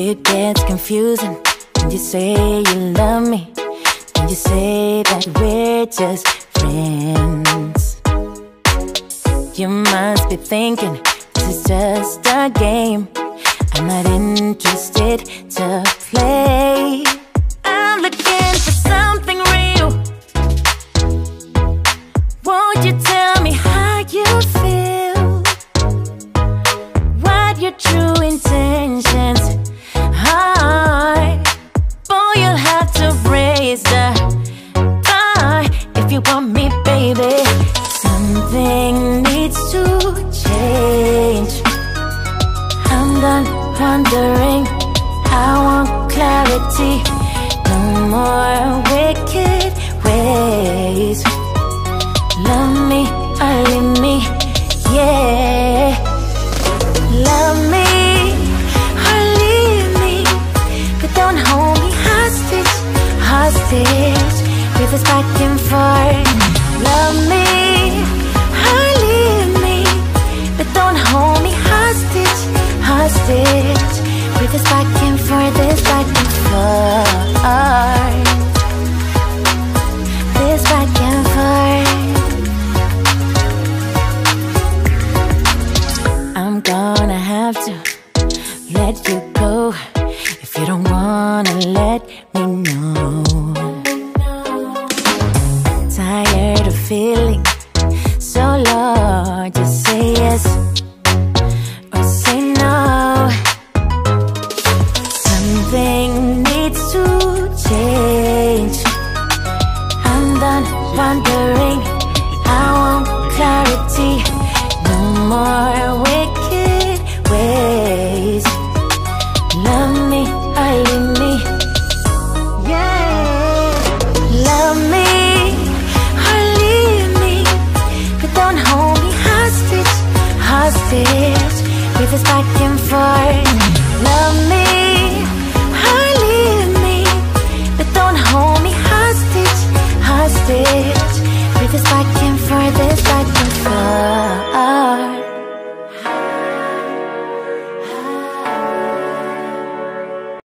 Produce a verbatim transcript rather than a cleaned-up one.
it gets confusing when you say you love me, when you say that we're just friends. You must be thinking this is just a game. I'm not interested to play. I'm looking for something real. Won't you tell me how you feel? What your true intentions are? Boy, you'll have to raise the bar if you want me, baby. Something needs to change. I'm done wondering, I want clarity. No more wicked ways. Love me or leave me, yeah. Love me or leave me, but don't hold me hostage, hostage with this back and forth. Love me or leave me, but don't hold me hostage, hostage with this back and forth, this back and forth, this back and forth. I'm gonna have to let you go if you don't wanna let me know. Tired of feeling so low, just say yes or say no. Something needs to change. I'm done wondering, I want clarity. No more wicked ways. Love me or leave me, yeah. Love me or leave me, but don't hold me hostage, hostage with this back and forth.